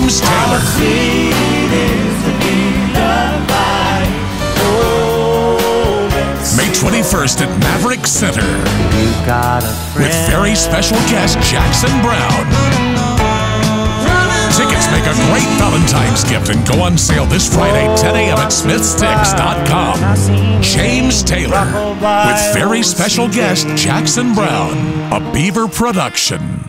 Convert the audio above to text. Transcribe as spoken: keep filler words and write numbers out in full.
James Taylor. May twenty-first at Maverick Center. With very special guest Jackson Browne. Tickets make a great Valentine's gift and go on sale this Friday, ten a m at smiths tix dot com. James Taylor with very special guest Jackson Browne, a Beaver production.